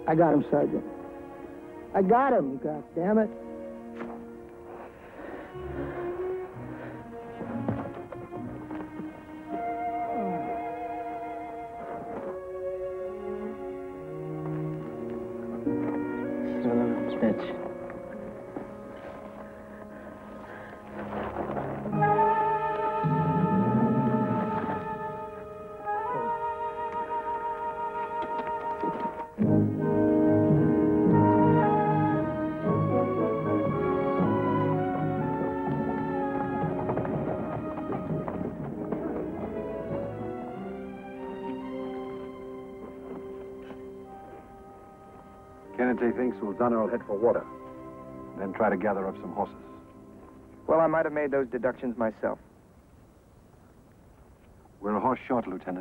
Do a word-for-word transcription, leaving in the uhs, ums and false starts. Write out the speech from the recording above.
I got him, Sergeant. I got him, God damn it. Son of a bitch. Kennedy thinks Ulzana will head for water, then try to gather up some horses. Well, I might have made those deductions myself. We're a horse short, Lieutenant.